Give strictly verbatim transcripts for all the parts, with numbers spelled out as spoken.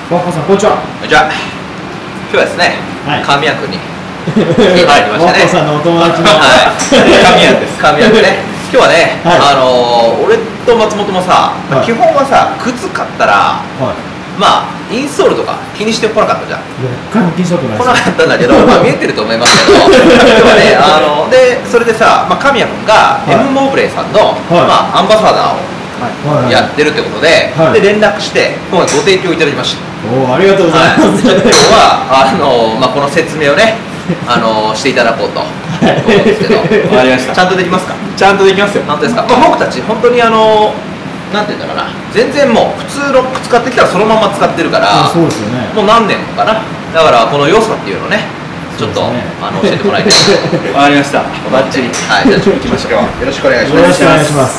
バッハさん、こんにちは。 こんにちは。今日はですね、 はい神谷君に来ていただきましたね。 バッハさんのお友達のはい、神谷です。神谷君ね。今日はね、 はいあのー、俺と松本もさ、 はい基本はさ、靴買ったら、 はい。 まあインストールとか気にしてこなかったじゃん。 いや、一回も気にしたことない来です。 なかったんだけど、まあ見えてると思いますけど、今日はね、あのでそれでさ、まあ神谷君がはい M モーブレイさんの、まあアンバサダーをはい。 やってるってことで、 はいで連絡して今回ご提供いただきました。 おお、ありがとうございはい、 ます。 ちょっと今日はあの、まあ、この説明をね、あのしていただこうと思うんですけど、 わかりました。 ちゃんとできますか？ ちゃんとできますよ。 本当ですか？まあ、僕たち本当にあのなんていうんだろうな、全然もう普通の使ってきたらそのまま使ってるから、 そうですよね。 もう何年もかな。だからこの良さっていうのをね、ちょっと、 そうですねあの教えてもらいたいな。 わかりました。バッチリ。 はい、じゃあちょっと行きましょう。よろしくお願いしよろます。 しくお願いします。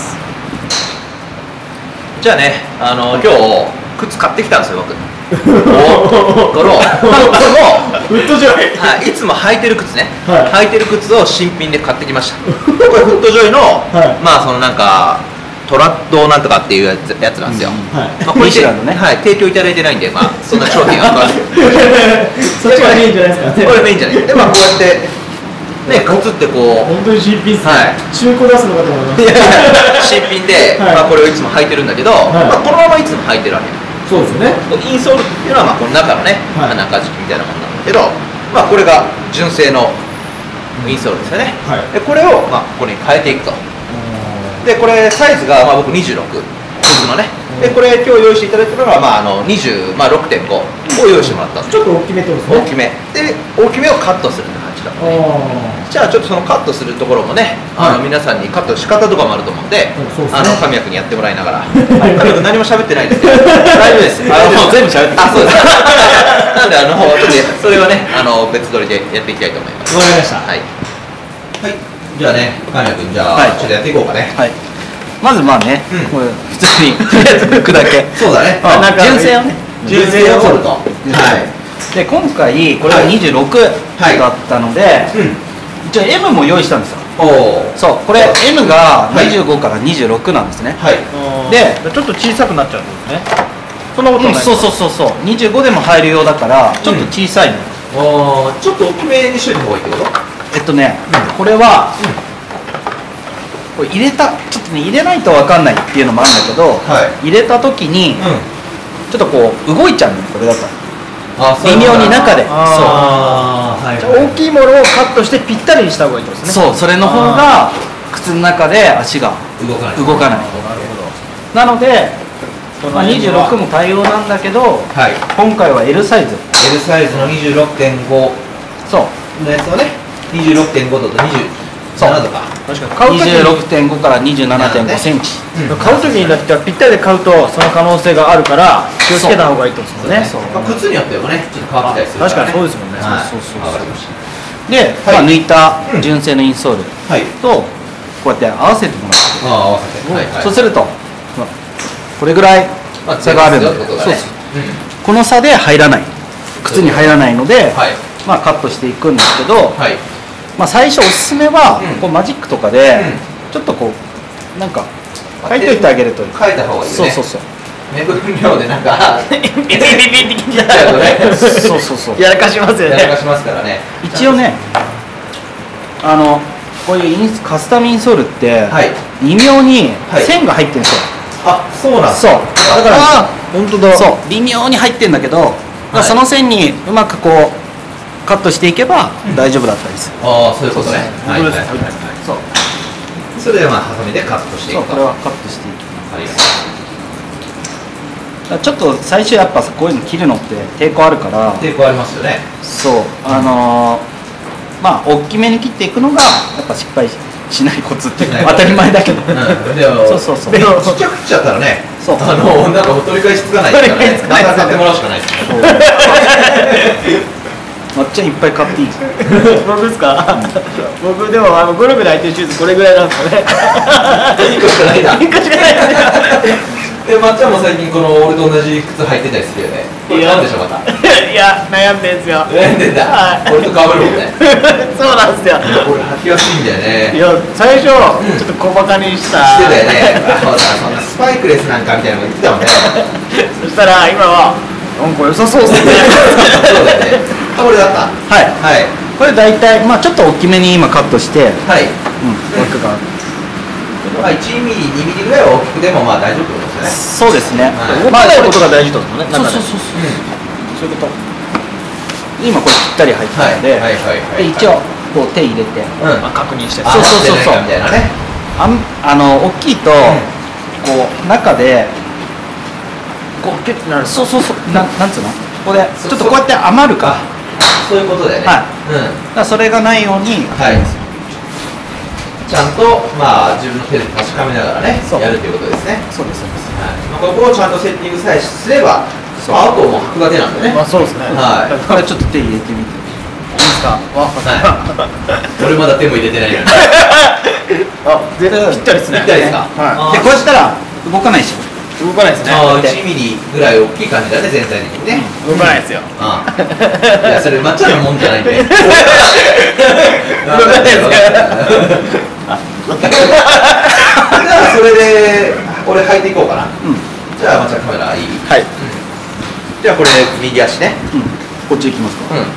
じゃあね、あの今日靴買ってきたんですよ僕。おこのこのウッドジョイ。 はい、いつも履いてる靴ね、 は履いてる靴を新品で買ってきました。これフットジョイの、 はいまあそのなんかトラッドなんとかっていうやつやつなんですよ。 はい。 まあこれミシュランのねはい、提供いただいてないんで、まあそんな商品はありません。 そっちがメインじゃないですかね。 これメインじゃない。でまあこうやってね、靴ってこう本当に新品っすね。 はい中古出すのかと思いまいやした。 新品で、 はいまあこれをいつも履いてるんだけど、 いまあこのままいつも履いてるわけ。 そうですよね。 インソールっていうのはまあこの中のね、 はいまあ中敷きみたいなものなんだけど、まあこれが純正のインソールですよね。 はい。 でこれをまあここに変えていくと。でこれサイズがまあ僕にじゅうろく、靴のね。でこれ今日用意していただいたのがまああのにじゅうろくてんごを用意してもらったんですよ。 ちょっと大きめってことですね。 大きめで大きめをカットするって感じだったね。 あじゃあちょっとそのカットするところもね、あのはい皆さんにカットの仕方とかもあると思うんで、 そうですねあの神谷君にやってもらいながら、神谷君何も喋ってないですけど、大丈夫です。あのもう全部喋ってあ、そうです。なんであのちょっとそれはね、あの別撮りでやっていきたいと思います。 わかりました。 はい。はい。じゃあね、神谷君じゃあ、 はいちょっとやっていこうかね。 はい。まずまあね、 うんこれ普通にとりあえず服だけ。 そうだね。 あなんか純正をね。 純正を取ると。はで今回これがにじゅうろくはいだったので、 い。うん。 一応 エム も用意したんですよ。 おお。 そうこれ エム がはいにじゅうごからにじゅうろくなんですね。 はい。 でちょっと小さくなっちゃうんですね。そんなことない。 うんそうそうそうそうにじゅうごでも入るようだからちょっと小さいの。 おーちょっと大きめにしといた方がいいってこと？ えっとね、これは、これ入れたちょっとね入れないと分かんないっていうのもあるんだけど、 はい入れた時にうん。 ちょっとこう動いちゃうのこれだとあ、そういう微ことだ妙に中でああ、はい。 じゃあ大きいものをカットしてぴったりにした方がいいってことですね。 そうそれの方が靴の中で足が動かない。 動かないなるほど。 なので、まあ、にじゅうろくも。 も対応なんだけどはい。 今回は エル サイズ L サイズの にじゅうろくてんごそうのやつをね、にじゅうろくてんご度とにじゅうななどか。 確かに買うにときにじゅうろくてんごからにじゅうななてんごセンチ買うときにだってぴったりで買うとその可能性があるから気をつけた方がいいってことですもんね。 まあ靴によってもね、ちょっと変わってたりする確かにそうですもんね。 はいそうそうそうわかりました。 で、 はいまあ、抜いた純正のインソールはい。 とこうやって合わせてもらって、 ああ、合わせて。はいはい。 そうすると、まあこれぐらいまあ差があるので、 出ますよってことだねそうそうこの差で入らない靴に入らないので、 はい。 まあ、カットしていくんですけど、 はい。 まあ、最初おすすめは、 うんこうマジックとかで、 うちょっとこうなんか書いといてあげると変えた方がいいよね。 そうそうそう目分量でなんか、 ビビビビって聞いちゃうとね、 そうそうそうやらかしますよね。 やらかしますからね。 一応ねあのこういうインスカスタムインソールって、 はい。 微妙にはい線が入ってるんですよ、 あ、そうなんだ。 そうだからあ本当だ。 そう微妙に入ってるんだけど、まあその線にうまくこうカットしていけば大丈夫だったりする、 ああ、そういうことね。はい本当ですはいはいはい。 そうそれでまあハサミでカットしていくと。 そうこれはカットしていきありがとだからちょっと最初やっぱさこういうの切るのって抵抗あるからう。抵抗ありますよね。 そうあのー、まあ大きめに切っていくのがやっぱ失敗しないコツっていうか当たり前だけど、 うん。でも、 そうそうそうでもちっちゃく切っちゃったらね、 そうあのなんか取り返しつかないから取り返ね。 しつかないまた買ってもらうしかないですね。 まっちゃんいっぱい買っていいじゃん僕ですか。僕でもあのゴルフで履いてるシューズこれぐらいなんですよね。 一個しかないな。 一個しかないですね。 で、まっちゃんも最近この俺と同じ靴履いてたりするよね。これなんでしょうまた。 いや悩んでんすよ。 悩んでんだ。 はい俺と被るもんね。 そうなんですよ。 俺履きやすいんだよね。 いや最初ちょっと小バカにした。 してたよね。あそうだそんなスパイクレスなんかみたいなの言ってたもんね。 そしたら今はなんか良さそうですねそうだね。これだった。 はいはいこれ大体まあちょっと大きめに今カットして、 はい。 うん、枠がまあいちミリにミリぐらいは大きくでもまあ大丈夫ってことですよね。 そうですね、 はい動かないことが大事ってことね。 そうそうそうそうそういうこと今これぴったり入ってるので、 はいはいはいはいで一応こう手入れてうん。 あ、確認して。 あそうそうそうそう合ってないかみたいなね。 あんあの大きいと、こう中でこうキュッてなるそうそうそうななんつうのここでそうちょっとこうやって余るからそういうことだよね。 はいうん。 だからそれがないようにはい。ちゃんとまあ自分の手で確かめながらねそうやるということですね。 そうですそうですはい。まあここをちゃんとセッティングさえすれば、まああともう履くだけなんでね。 まあそうですね。 はい。 これちょっと手入れてみていいですか。わ、 はい。俺まだ手も入れてないのに。 あ、でぴったりですね。 ぴったりですか。 はいでこうしたら動かないし動かないですね。 ああ、いちミリぐらい大きい感じだね、全体的にね。 動かないですよ。 ああ。いや、それ、まっちゃんのもんじゃないんで。 動かないですよ。 じゃあ、それで、俺履いていこうかな。 うんじゃあ、まっちゃんカメラいい。 はい。 じゃあ、これ、右足ね。 うんこっち行きますかうん。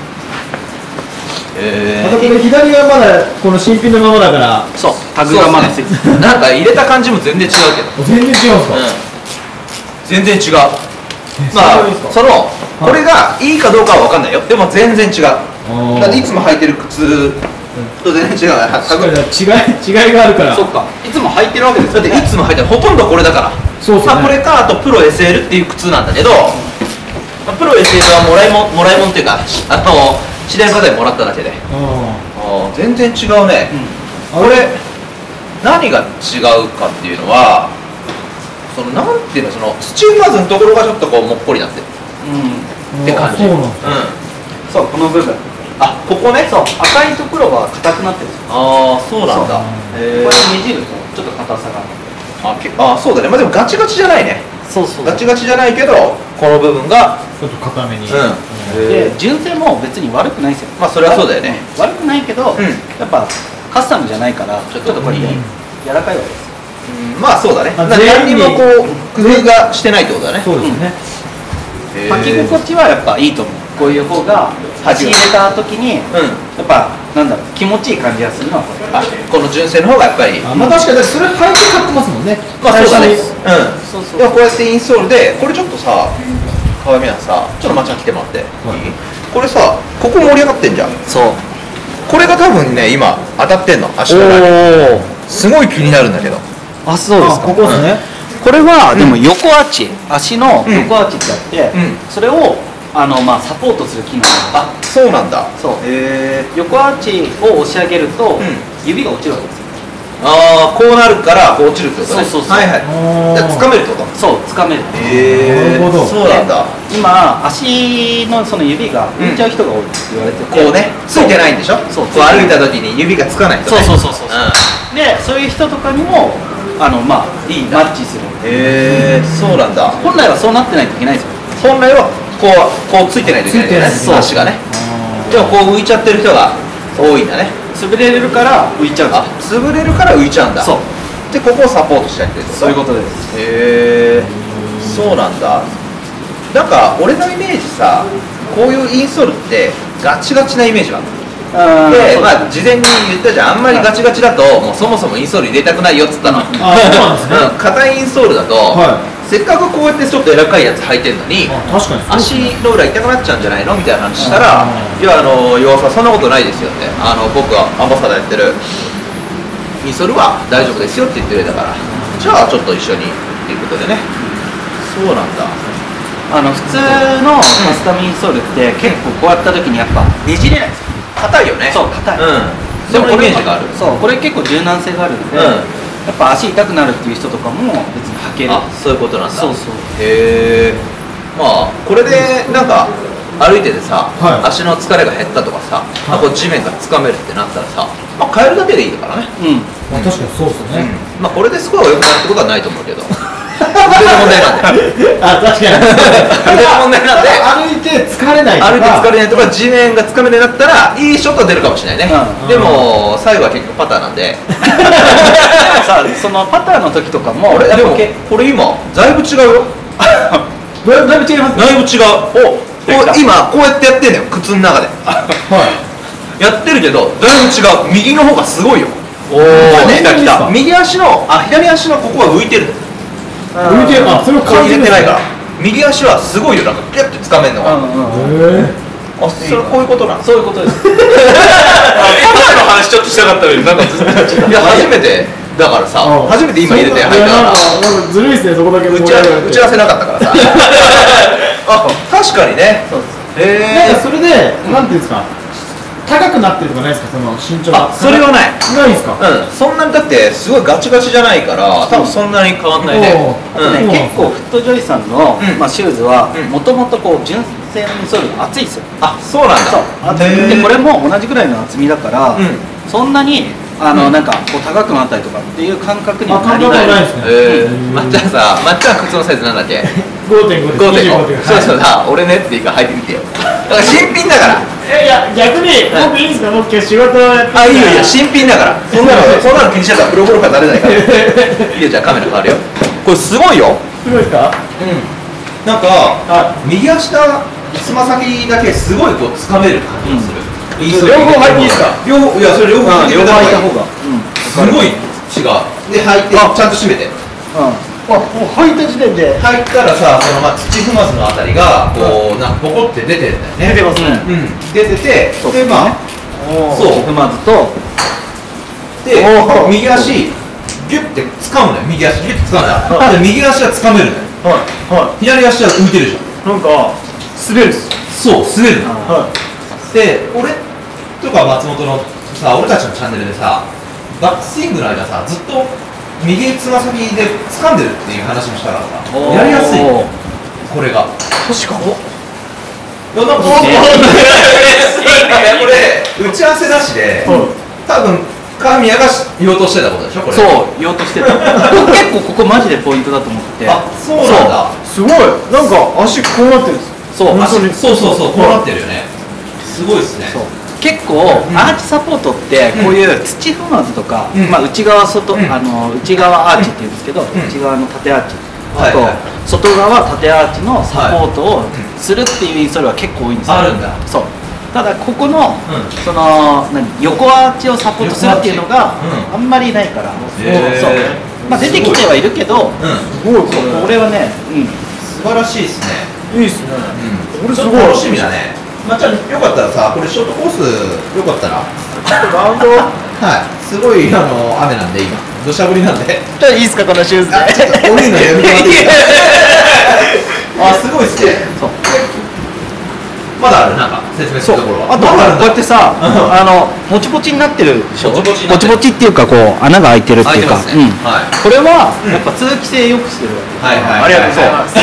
えまたこれ左はまだこの新品のままだからそうタグがまだついてるなんか入れた感じも全然違うけど。 全然違うんですか。 全然違う。まあそうですかそのこれがいいかどうかは分かんないよ。でも全然違う。だあっていつも履いてる靴と全然違うね。 あ、違い違いがあるから。 そっかいつも履いてるわけですだっていつも履いてるほとんどこれだから。 そうですねまあこれかあとプロ エスエル っていう靴なんだけど、まあプロ エスエル はもらいもんもらいもんっていうかあの知り合いの方にもらっただけで。 ああー全然違うね。 あ。 これ何が違うかっていうのはそのなんていうのそのスチーマーズのところがちょっとこうもっこりなってるうんって感じ。 そうなんですか。 うん。 そうこの部分あ、ここね。 そう赤いところは硬くなってるんですよああ、そうなんだ。 こへれねじるとちょっと硬さがあ、けあ、そうだね。まあでもガチガチじゃないね。 そうそうガチガチじゃないけど、この部分が、 ちょっと硬めに。 うん。 で純正も別に悪くないですよまあそれはそうだよね。 うん悪くないけど、 うんやっぱカスタムじゃないからちょっとこれうん柔らかいわけですようんまあそうだね。 あな何にもこう工夫がしてないってことだね。 そうですね。 へー履き心地はやっぱいいと思うこういう方が履き入れた時にうん。 やっぱなんだろう気持ちいい感じがするのはこれあ、この純正の方がやっぱり。 あ、まあ確かにそれ履いて買ってますもんね。 まあそうだね。 最初にうん。 そうそうでもこうやってインストールで、これちょっとさ、川宮さ、ちょっとまっちゃん来てもらって。いいこれさ、ここ盛り上がってんじゃん。 そうこれが多分ね、今当たってんの、足の裏に。 おすごい気になるんだけど。 あそうあ、ここですね。 これはうんでも横アーチ、足の横アーチってあって、 うんそれをあの、まあ、サポートする機能あ、そうなんだ。 そうへえ。 横アーチを押し上げると、 ん指が落ちるわけですよああ、こうなるからこう落ちるってことね。 そうそうそうはいはい。 おーじゃあ掴めるってこと。 そう掴めるへえ。 なるほどそうなんだ。 今足のその指が浮いちゃう人が多いって言われてて、 こうね、ついてないんでしょ。 そうこう歩いた時に指がつかない人ね。 そうそうそうそううん。 でそういう人とかにもあのまあいいマッチするへえ、そうなんだ。 本来はそうなってないといけないんですよ本来はこうこうついてないといけないんだよね。 ついてない足がね。でもこう浮いちゃってる人が多いんだね。 潰れるから浮いちゃうんですあ、潰れるから浮いちゃうんだ。 そうでここをサポートしてやってるってこと。 そういうことですへえ、そうなんだ。なんか俺のイメージさ、こういうインストールってガチガチなイメージがある。で、まあ事前に言ったじゃん、あんまりガチガチだともうそもそもインストール入れたくないよっつったの。 あ、そうなんですね。 うん、硬いインストールだと、 はせっかくこうやってちょっと柔らかいやつ履いてるのに、 あ、確かにそうですね。 足の裏痛くなっちゃうんじゃないのみたいな話したら、 あいや、あの岩尾さんそんなことないですよって、あの僕はアンバサダーやってるインストールは大丈夫ですよって言ってくれたから、じゃあちょっと一緒にっていうことでね。そうなんだ。 あの普通のカスタムインストールって結構こうやった時にやっぱねじれないんですよ硬いよね。 そう硬いうん。でもイメージがある。 そうこれ結構柔軟性があるんで、 うんやっぱ足痛くなるっていう人とかも別に履けるあ、そういうことなんだ。 そうそうへえ。まあこれでなんか歩いててさ、 はい足の疲れが減ったとかさ、まあこう地面がつかめるってなったらさ、まあ変えるだけでいいからね。 うんまあ確かにそうですよね。 まあこれでスコアが良くなるってことはないと思うけど、腕の問題なんで。 あ、確かに。 腕の問題なんで。 歩いて疲れないとか。 歩いて疲れないとか地面がつかめるようになったらいいショットが出るかもしれないね、 うんでも最後は結局パターなんでさそのパターの時とかもあれでもやっぱけこれ今だいぶ違うよだいだいぶ違いますね。 だいぶ違う。おこう今こうやってやってんだよ、靴の中ではいやってるけどだいぶ違う。右の方がすごいよ。 おお来た来た。 右右足のあ左足のここは浮いてる。 浮いてる。あ、それをこれ入れ感じるんですねてないから。右足はすごいよ、なんかピュッて掴めるのが。 へあ、それこういうことなんです。 そういうことです肩の話ちょっとしたかったのになんかずっといや初めてだからさ、 ー初めて今入れて入いやったからなんかなんかずるいですね、そこだけ打ち合わせ打ち合わせなかったからさあ、確かにね。へなんかそれで、なんていうんですか、高くなってるとかないですか、その身長が。 あ、それはない。 ないですか。 うん、そんなにだってすごいガチガチじゃないから多分そんなに変わんないね。 おーあとね、 うん結構フットジョイさんの、 うんまあ、シューズはうんもともとこう純正のインソールが厚いんですよ。 あ、そうなんだ。 そうあへーでこれも同じぐらいの厚みだから、 うんそんなにあの、 うんなんかこう高くなったりとかっていう感覚にはあ、感なりない。 覚はないですね。 えー、 うんまっちゃんさ、まっちゃん靴のサイズなんだっけ？ ごてんごです。 ごてんご。 にじゅうごそうそうだ、俺のやつでいいから履いてみてよ。だから新品だから。 いやいや、逆に僕いいんですか、僕今日仕事をやってあ、いいよいいよ、新品だから。そんなのそんなの気にしてたらプロゴルファーになれないから。いいよ、じゃあカメラ変わるよ。これすごいよ。 すごいですか。 うん。なんかは右足のつま先だけすごいこう掴める感じがする。いい両方履いていいですか。 両方いやそれ両方履いて両方履いたいい方が。 すごい違う。で履いてちゃんと締めて。 あ、もう履いた時点で。 履いたらさ、そのまあ土踏まずのあたりがこうなんかボコって出てるんだよね。 出てますね。 うん。出てて、 そうでまあそう踏まずとでおー右足ギュッて掴むのよ。右足ギュッて掴むのよ。で右足は掴めるのよ。 はいは左足は浮いてるじゃん。 い。なんか滑るっす。 そう滑るの。 はで俺とか松本のさ、俺たちのチャンネルでさ、バックスイングの間さずっと右つま先で掴んでるっていう話もしたからさ、 おーやりやすいこれが。 確かに。 いやなんかおーいやこれ打ち合わせなしで、多分神谷が言おうとしてたことでしょこれ。 そう言おうとしてた結構ここマジでポイントだと思ってて、 あ、そうなんだ。 すごい。なんか足こうなってるんです。 そう足そうそうそう、こうなってるよね。すごいですね。 そう結構、アーチサポートってこういう土踏まずとか、 うんまあ、内側外、 うんあの内側アーチっていうんですけど、 ん内側の縦アーチ、あと、 はいはい外側縦アーチのサポートをんするっていうインストールは結構多いんですよ。 あるんだ。 そうただここの、 うんその何横アーチをサポートするっていうのが横アーチあんまりないから、 へーそうまあ、出てきてはいるけど、 うん。 すごいこれ。 俺はね、うん、 素晴らしいですね。 いいっすね。 うん。 俺すごい楽しみだね。まっちゃんよかったらさ、これショートコースよかったら。 ラウンド。 はい。すごいあの雨なんで今土砂降りなんで。 じゃあいいっすか、このシューズで。 あ、ちょっと降りるのやめてもらっていいですか。あ、すごいですね。 そうまだあるなんか説明すそうるところは。 あとこまだあるんだうやってさ、あのもちもちになってるでしょ。 もちもちになってるもちもちっていうかこう穴が開いてるっていうか、 開いてますねうんはいこれはうんやっぱ通気性良くしてるわけ。 はいはい。 ありがとうございます。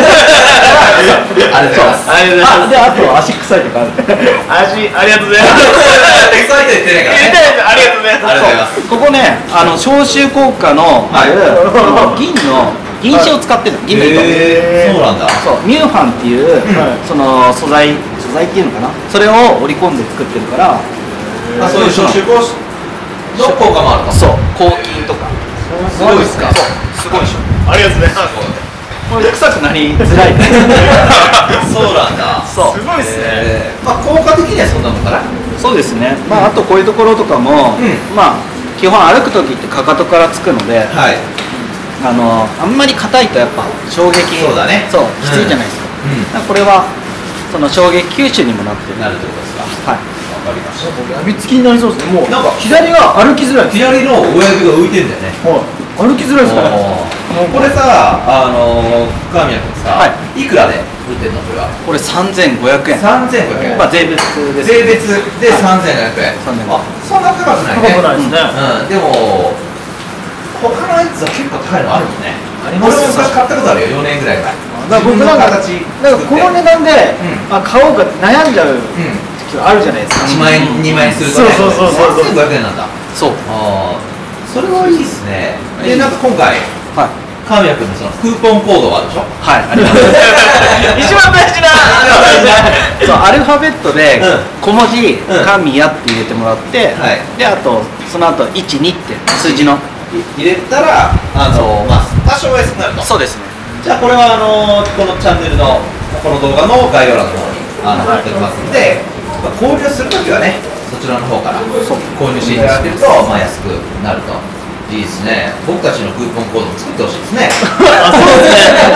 ありがとうございます。 ありがとうございます。 であと足臭いとかある。 足、ありがとうございます。 エクサイト言ってないからね。 ありがとうございます。 ありがとうございます。 ここねあの消臭効果のある、 はいその銀の銀紙を使ってるの銀の糸。 へーそうなんだ。 そうミューファンっていう、 はいその素材素材っていうのかなそれを織り込んで作ってるから、 あ、そういう消臭防止の効果もあるの。 そう抗菌とかすごいですか。 すごいでしょ。 ありがとうございます。 これ臭くなりづらいそうなんだ。 そうすごいっすね。 えーまあ効果的にはそんなもんかな。 そうですね、まあ、あとこういうところとかも、 うんまあ基本歩く時ってかかとからつくので、 はい。 あのあんまり硬いとやっぱ衝撃そうだねそうきついじゃないですか、 うだからこれはその衝撃吸収にもなってるなるってことですか。 はいわかりました。 やみつきになりそうですね。もうなんか左が歩きづらいです。 左の親指が浮いてんだよね。 はい。歩きづらいですね。 もうこれさ、あのー、神谷君さ、、 はいくらで売ってんのこれは。 これさんぜんごひゃくえん三千五百円。 まあ税別です税別で三千五百円。 さんぜんごひゃくあ、そんな高くないね。 高くないですね。 うん、でも他のやつは結構高いのあるもんね。 あります俺も昔買ったことあるよ。よねんぐらい前。 だから僕なんか自分の形なんかこの値段で、 うんあ買おうか悩んじゃううん。 時があるじゃないですか。 一万円二万円するとね。 そうそうそうそう三千五百円なんだ。 そうああ、それはいいですね。でいいなんか今回はい神谷君のそのクーポンコードがあるでしょ。 はいあります一番大事な。 そうアルファベットでうん小文字「 うん神谷」って入れてもらって、 はいであとその後いちにって数字の入れたらあのまあ多少は安くなると。 そうですねじゃあこれはあのこのチャンネルのこの動画の概要欄の方にあの貼っておきますので、まあ、購入するときはねそちらの方から購入していただけると、まあ、安くなると。いいですね。僕たちのクーポンコードも作ってほしいですね。 あ、そうです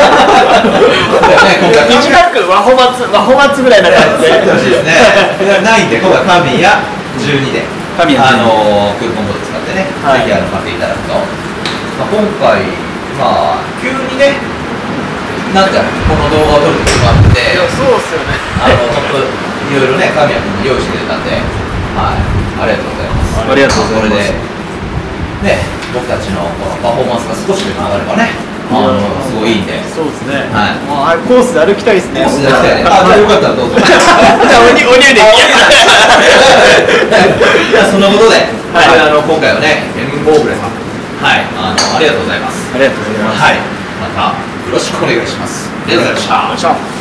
ね。短く和ホマツ、和ホマツぐらいな感じで。 作ってほしいですね。ないんで、今回カミヤじゅうにで、あのクーポンコード使ってね、 はい、 ぜひあの買っていただくと。まあ、今回、まあ急にね、なんかこの動画を撮ることがあって、いやそうですよね。 あの本当いろいろね、カミヤ君に用意してくれたんで、はい、ありがとうございます。 ありがとうございます。 これでね、僕たちのこのパフォーマンスが少しでも上がればね、あのすごいいいんで。 そうですね。 はい。 もうあコースで歩きたいですね。 コースで歩きたいね。あ、じゃあよかったらどうぞ。じゃあおにおにゅうで。 じゃあそのことで、はい、あの今回はね、エムボーブレさん、はい、あのありがとうございます。 ありがとうございます。 はい、またよろしくお願いします。ありがとうございました。